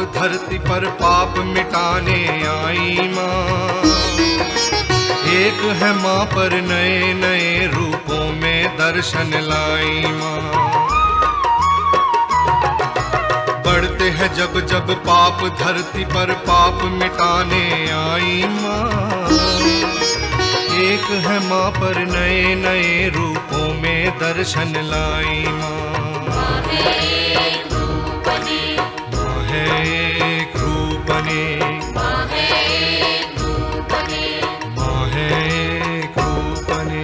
धरती पर पाप मिटाने आई माँ। एक है माँ पर नए नए रूपों में दर्शन लाई माँ। बढ़ते हैं जब जब पाप धरती पर पाप मिटाने आई माँ। एक है माँ पर नए नए रूपों में दर्शन लाई माँ। माँ है एक रूपने, माँ है एक रूपने, माँ है एक रूपने, माँ है एक रूपने।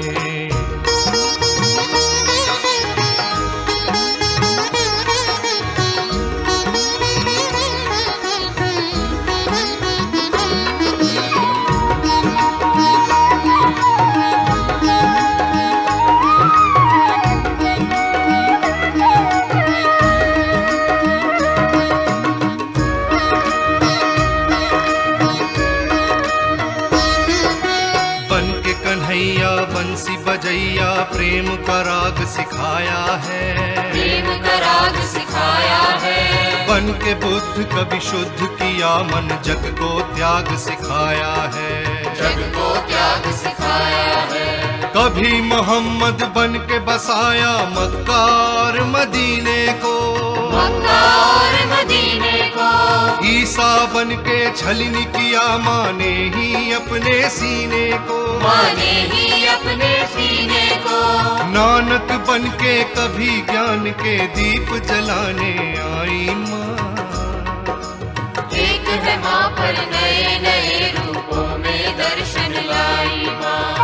बंसी बजैया प्रेम का राग सिखाया है, प्रेम का राग सिखाया है। बन के बुद्ध कभी शुद्ध किया मन, जग को त्याग सिखाया है, जग को त्याग सिखाया है। कभी मोहम्मद बन के बसाया मक्का और मदीने को, मक्का और मदीने को। ईसा बन के छलनी किया माने ही अपने सीने को, माने ही अपने सीने को। नानक बन के कभी ज्ञान के दीप जलाने आई माँ। एक है माँ पर नए नए रूपों में दर्शन लाई माँ।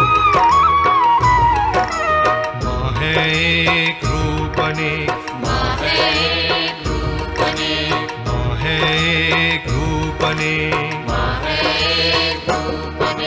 माँ है एक रूपने, माँ है एक रूपने, माँ है एक रूपने, माँ है एक रूपने।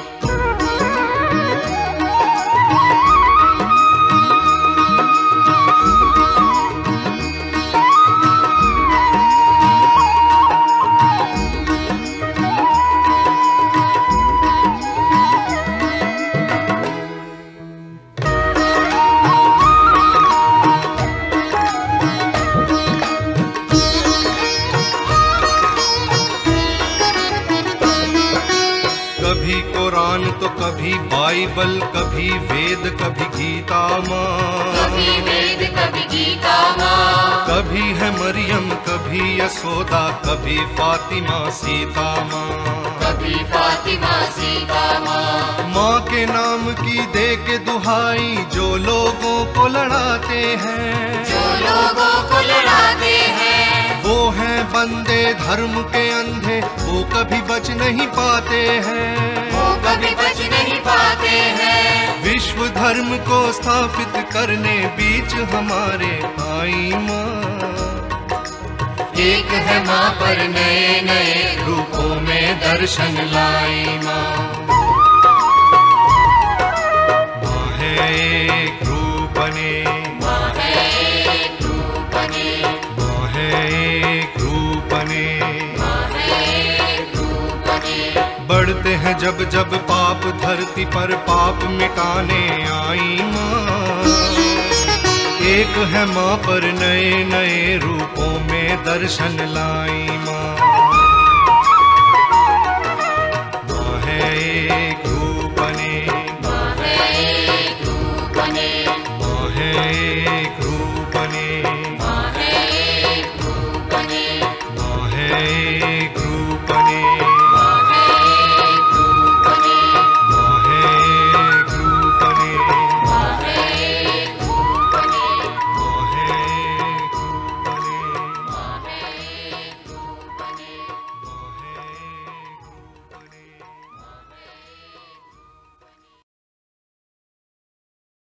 कभी कुरान तो कभी बाइबल, कभी वेद कभी गीता माँ, कभी वेद कभी गीता माँ। कभी है मरियम कभी यशोदा, कभी फातिमा सीता माँ, कभी फातिमा सीता माँ। माँ के नाम की दे के दुहाई जो लोगों को लड़ाते हैं, जो लोगों को लड़ाते हैं। वो हैं बंदे धर्म के अंधे, वो कभी बच नहीं पाते हैं, वो कभी बच नहीं पाते हैं। विश्व धर्म को स्थापित करने बीच हमारे आई माँ। एक है माँ पर नए नए रूपों में दर्शन लाई माँ। माँ है एक रूपने, माँ है एक रूपने, माँ है एक रूपने, माँ है एक रूपने। बढ़ते हैं जब जब पाप धरती पर पाप मिटाने आई माँ। एक है माँ पर नए नए रूपों में दर्शन लाई माँ।